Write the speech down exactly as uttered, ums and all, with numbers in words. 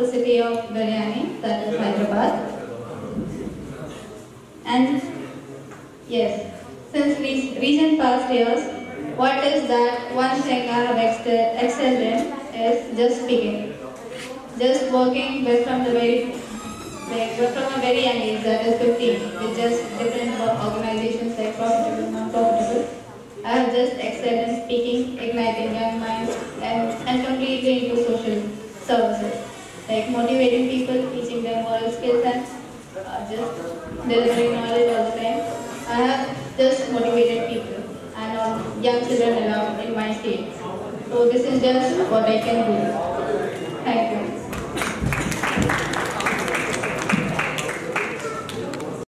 the city of Biryani, that is Hyderabad. And yes, since re- recent past years, what is that one thing I have ex- excelled in is just speaking. Just working with from the very, like but from a very young age, that is fifteen, with just different organizations like profitable, non-profitable. I have just excelled in speaking, igniting young minds, and, and completely into social services, like motivating people, teaching them moral skills, and uh, just delivering knowledge all the time. I have just motivated people and uh, young children around in my state. So this is just what I can do.